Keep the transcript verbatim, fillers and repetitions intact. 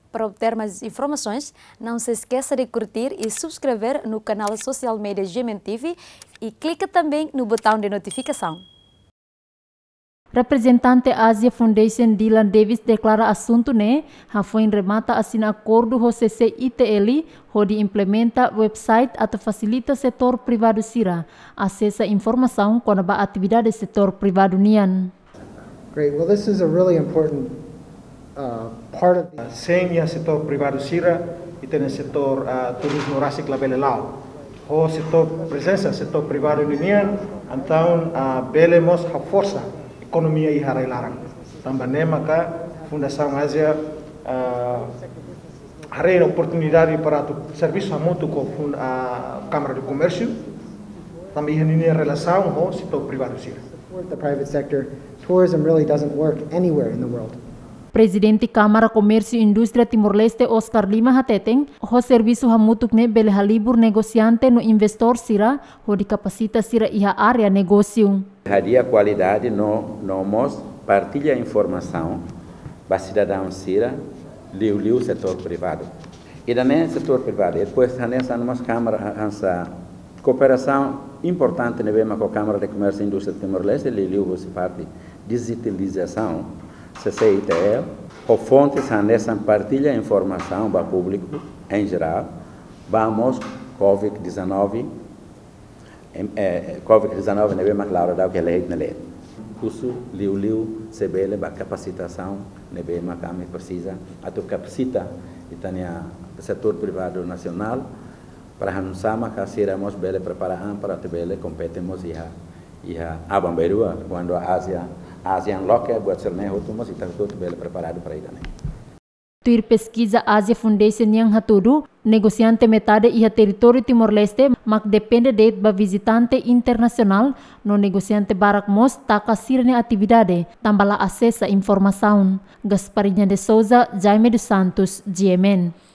Para obter mais informações, não se esqueça de curtir e subscrever no canal social media G M N T V e clique também no botão de notificação. Representante Asia Foundation Dylan Davis declara assunto ne ha foi remata assina acordo ho C C I T L onde implementa website atau facilita setor privado sira acessa informação quando ba atividade setor privado nian. Great. Well, this is a really important uh, part of the... Sem o setor privado sira e tem o setor uh, turismo rasik labele lao. O setor presença setor privado nian então uh, belemos a força economia e harai larang. Também maka Fundação Ásia uh, harai oportunidade para o serviço mútuo com a Câmara de Comércio. Também ini relação com o setor privado sira. The private sector, tourism really doesn't work anywhere in the world. Presidente Câmara Comércio e Indústria Timor-Leste Oscar Lima hateteng ho serviço hamutuk ne bele halibur negociante no investor sira ho di capacita sira iha área negócio. Hadia qualidade no nomos partilha informação para cidadão sira liu liu setor privado. E também setor privado. E depois nessa nós Câmara essa cooperação importante ne vema com a Câmara de Comércio e Indústria Timor-Leste liu liu você parte digitalização C C I T L, o fontes nessa partilha informação para o público em geral, vamos Covid dezenove, eh, Covid dezenove não é mais claro da que é lei na lei. Curso liu liu se bele para capacitação, não é mais que precisa, a tu capacita e tania setor privado nacional para não sama que seremos bele preparados para te bele competemos e a e a abamberua quando a Ásia ASEAN local buat serna hutumas e está tudo bem preparado para ir também. Tuir pesquisa Asia Foundation yang hatudu negociante metade iha território Timor-Leste mak depende de ba visitante internacional no negociante barak mos taka sirne atividade tambala acessa informação. Gasparinha de Souza, Jaime dos Santos, G M N.